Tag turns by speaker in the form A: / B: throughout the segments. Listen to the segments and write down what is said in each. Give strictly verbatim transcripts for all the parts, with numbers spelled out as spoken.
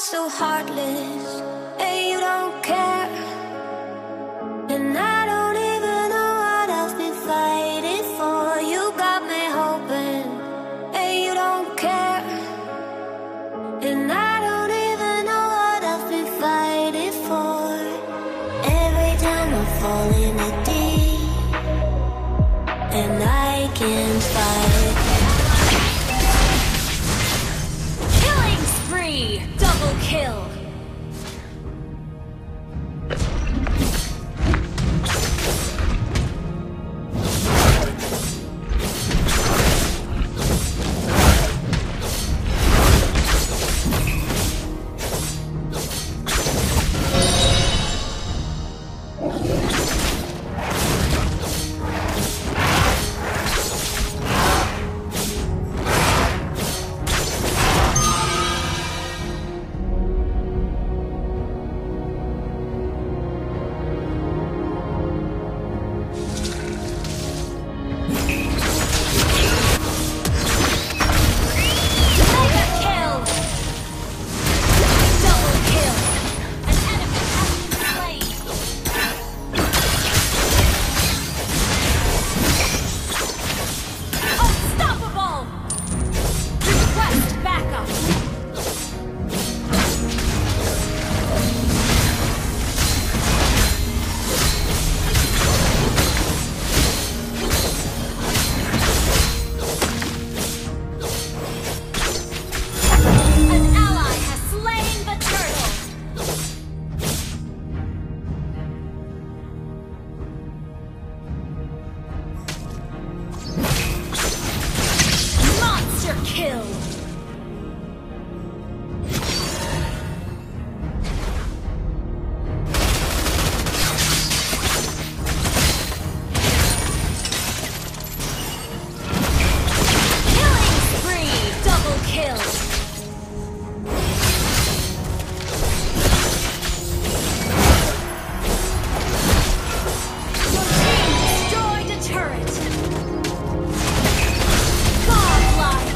A: so heartless, and you don't care. And I don't even know what I've been fighting for. You got me hoping, and you don't care. And I don't even know what I've been fighting for. Every time I fall in the deep, and I can't fight.
B: Killing spree! Double kill! Kill! Killing spree! Double kill! Your team destroyed a turret! Godlike!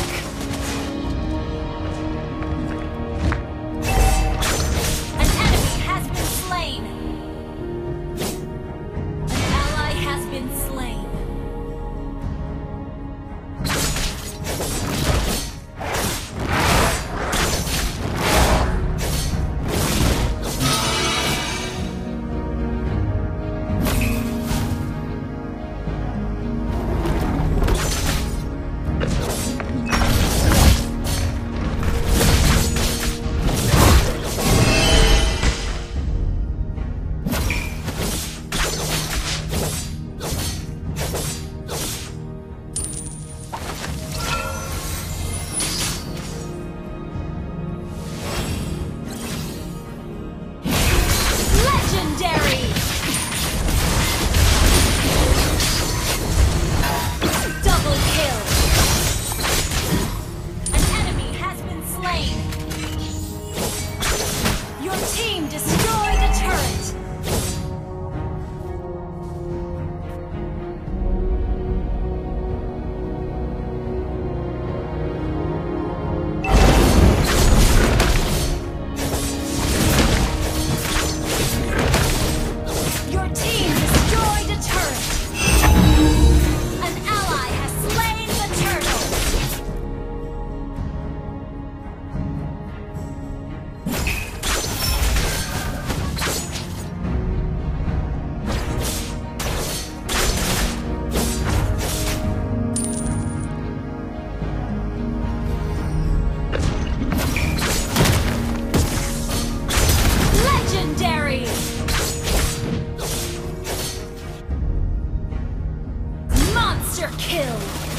B: Kill!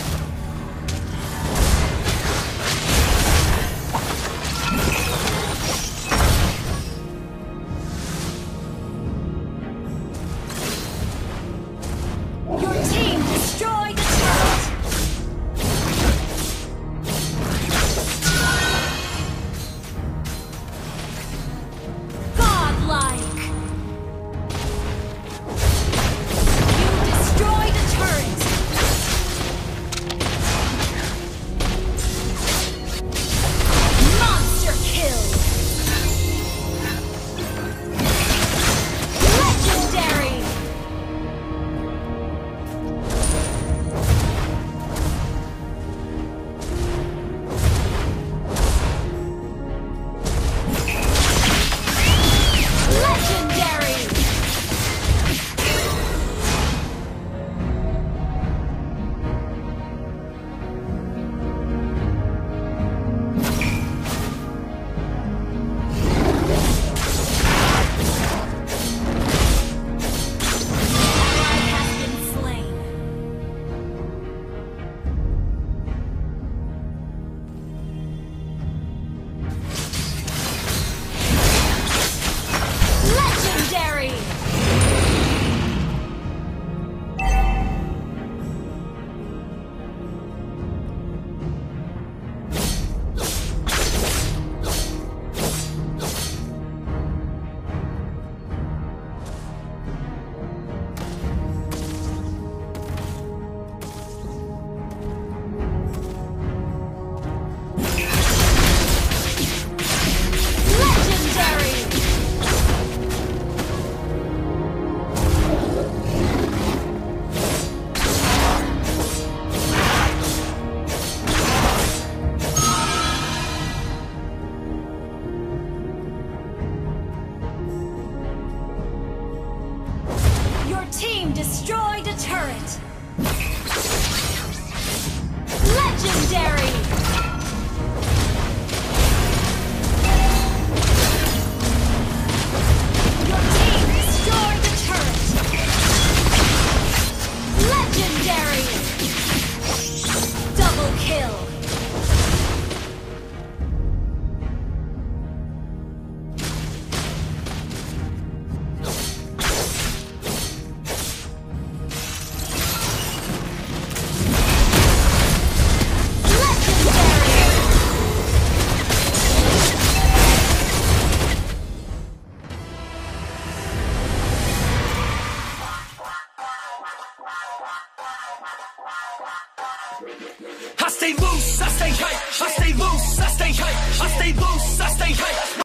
B: Your team destroyed the turret! Godlike! You destroyed the turret! team destroyed a turret. Legendary! Your team destroyed the turret. Legendary! Double kill.
C: I stay loose, I stay hype, I stay loose, I stay hype, I stay loose, I stay hype.